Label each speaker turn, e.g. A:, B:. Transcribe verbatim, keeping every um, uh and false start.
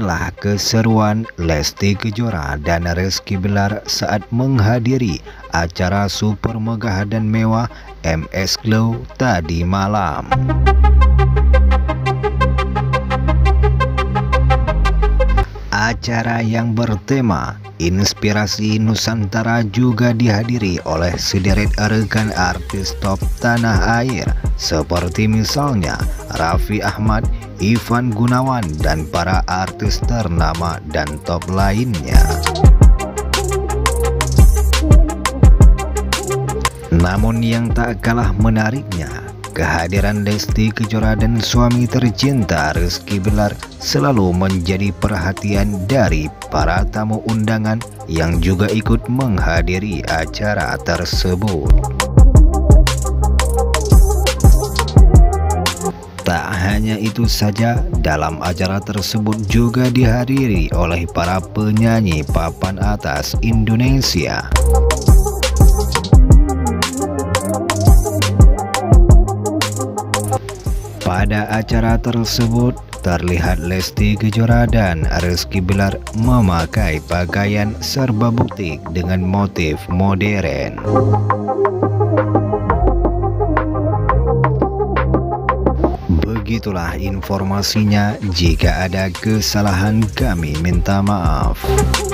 A: Inilah keseruan Lesti Kejora dan Rizky Bilar saat menghadiri acara super megah dan mewah M S Glow tadi malam. Acara yang bertema Inspirasi Nusantara juga dihadiri oleh sederet rekan artis top tanah air seperti misalnya Raffi Ahmad, Ivan Gunawan, dan para artis ternama dan top lainnya. Namun yang tak kalah menariknya, kehadiran Lesti Kejora dan suami tercinta Rizky Bilar selalu menjadi perhatian dari para tamu undangan yang juga ikut menghadiri acara tersebut. Tak hanya itu saja, dalam acara tersebut juga dihadiri oleh para penyanyi papan atas Indonesia. Pada acara tersebut terlihat Lesti Kejora dan Rizky Bilar memakai pakaian serba butik dengan motif modern. Begitulah informasinya, jika ada kesalahan kami minta maaf.